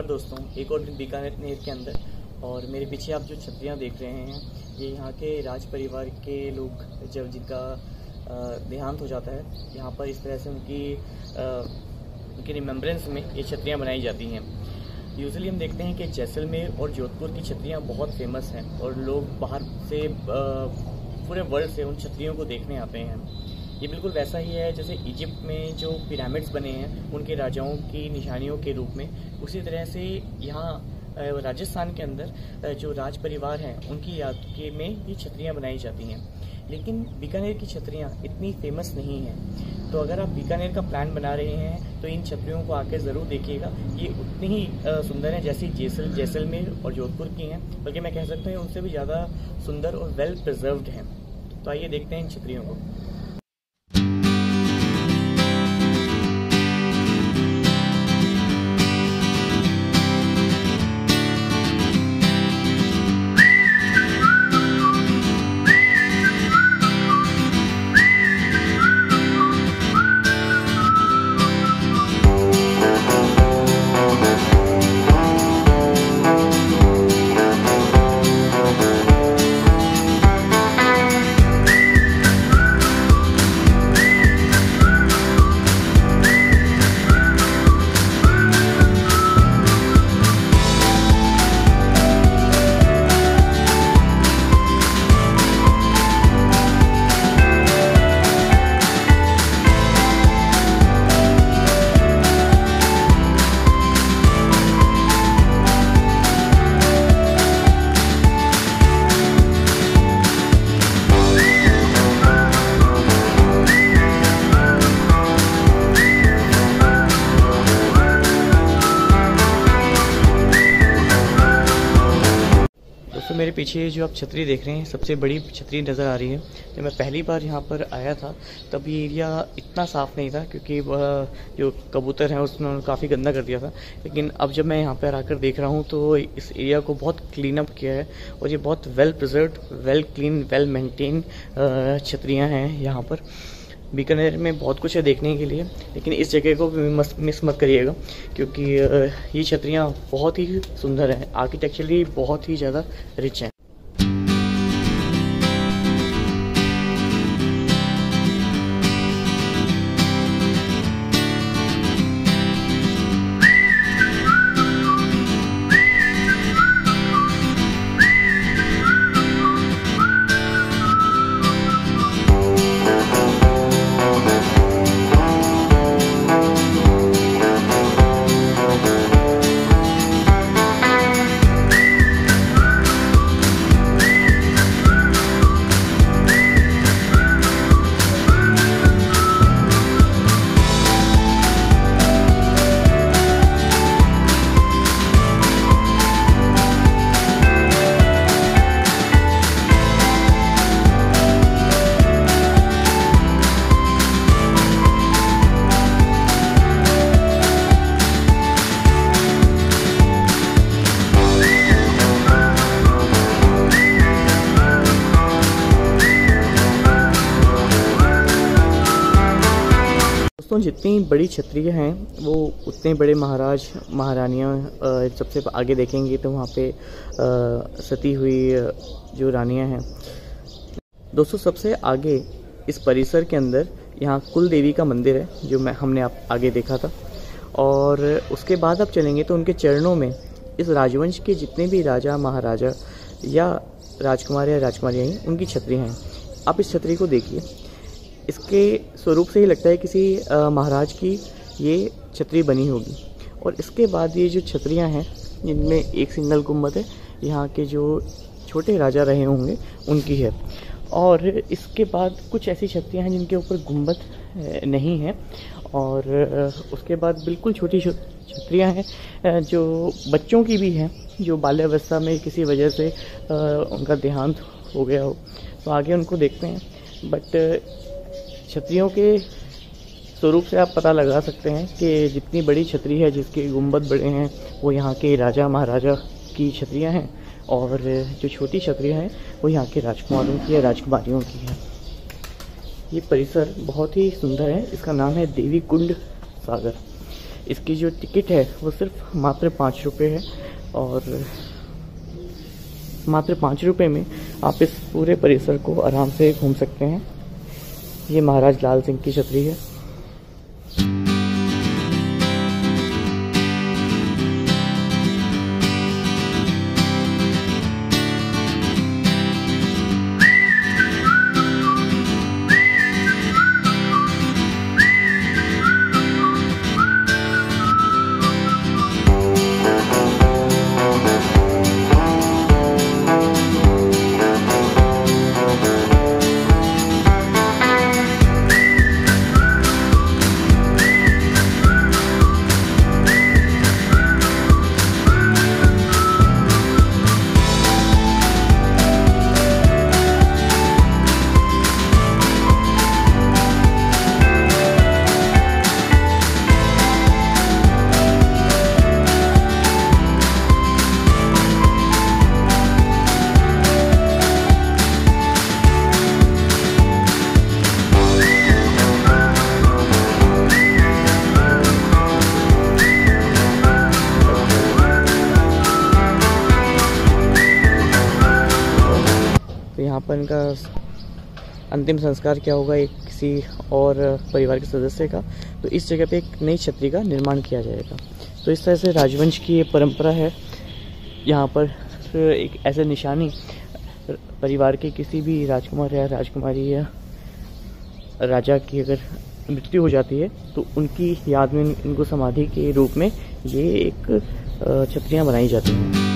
दोस्तों, एक और दिन बीकानेर के अंदर। और मेरे पीछे आप जो छतरियाँ देख रहे हैं, ये यहाँ के राज परिवार के लोग जब जिनका देहांत हो जाता है, यहाँ पर इस तरह से उनकी रिमेम्बरेंस में ये छतरियाँ बनाई जाती हैं। यूजुअली हम देखते हैं कि जैसलमेर और जोधपुर की छतरियाँ बहुत फेमस हैं और लोग बाहर से पूरे वर्ल्ड से उन छतरियों को देखने आते हैं। ये बिल्कुल वैसा ही है जैसे इजिप्ट में जो पिरामिड्स बने हैं उनके राजाओं की निशानियों के रूप में, उसी तरह से यहाँ राजस्थान के अंदर जो राज परिवार हैं उनकी याद के में ये छतरियाँ बनाई जाती हैं। लेकिन बीकानेर की छतरियाँ इतनी फेमस नहीं हैं, तो अगर आप बीकानेर का प्लान बना रहे हैं तो इन छतरियों को आकर ज़रूर देखिएगा। ये उतनी ही सुंदर हैं जैसी जैसलमेर और जोधपुर की हैं, बल्कि मैं कह सकता हूँ उनसे भी ज़्यादा सुंदर और वेल प्रिजर्व्ड हैं। तो आइए देखते हैं इन छतरियों को। तो मेरे पीछे जो आप छतरी देख रहे हैं, सबसे बड़ी छतरी नज़र आ रही है। जब मैं पहली बार यहाँ पर आया था तब ये एरिया इतना साफ़ नहीं था, क्योंकि वह जो कबूतर हैं उसने काफ़ी गंदा कर दिया था। लेकिन अब जब मैं यहाँ पर आकर देख रहा हूँ तो इस एरिया को बहुत क्लीन अप किया है और ये बहुत well preserved, well clean, well maintain छतरियाँ हैं यहाँ पर। बीकानेर में बहुत कुछ है देखने के लिए, लेकिन इस जगह को भी मिस मत करिएगा, क्योंकि ये छतरियाँ बहुत ही सुंदर हैं, आर्किटेक्चरली बहुत ही ज़्यादा रिच हैं। दोस्तों, जितनी बड़ी छतरियाँ हैं वो उतने बड़े महाराज महारानियाँ। सबसे आगे देखेंगे तो वहाँ पे सती हुई जो रानियाँ हैं। दोस्तों, सबसे आगे इस परिसर के अंदर यहाँ कुल देवी का मंदिर है, जो हमने आगे देखा था। और उसके बाद आप चलेंगे तो उनके चरणों में इस राजवंश के जितने भी राजा महाराजा या राजकुमार या राजकुमारियाँ हैं उनकी छतरियाँ हैं। आप इस छतरी को देखिए, इसके स्वरूप से ही लगता है किसी महाराज की ये छतरी बनी होगी। और इसके बाद ये जो छतरियाँ हैं जिनमें एक सिंगल गुम्बद है, यहाँ के जो छोटे राजा रहे होंगे उनकी है। और इसके बाद कुछ ऐसी छतरियाँ हैं जिनके ऊपर गुम्बद नहीं है। और उसके बाद बिल्कुल छोटी छतरियाँ हैं जो बच्चों की भी हैं, जो बाल्यावस्था में किसी वजह से उनका देहांत हो गया हो, तो आगे उनको देखते हैं। बट छतरियों के स्वरूप से आप पता लगा सकते हैं कि जितनी बड़ी छतरी है जिसके गुंबद बड़े हैं वो यहाँ के राजा महाराजा की छतरियाँ हैं, और जो छोटी छतरियाँ हैं वो यहाँ के राजकुमारों की या राजकुमारियों की हैं। ये परिसर बहुत ही सुंदर है। इसका नाम है देवी कुंड सागर। इसकी जो टिकट है वो सिर्फ मात्र 5 रुपये है, और मात्र 5 रुपये में आप इस पूरे परिसर को आराम से घूम सकते हैं। ये महाराज लाल सिंह की छतरी है। यहाँ पर इनका अंतिम संस्कार क्या होगा एक किसी और परिवार के सदस्य का, तो इस जगह पे एक नई छतरी का निर्माण किया जाएगा। तो इस तरह से राजवंश की ये परंपरा है। यहाँ पर एक ऐसा निशानी परिवार के किसी भी राजकुमार या राजकुमारी या राजा की अगर मृत्यु हो जाती है तो उनकी याद में इनको समाधि के रूप में ये एक छतरियाँ बनाई जाती हैं।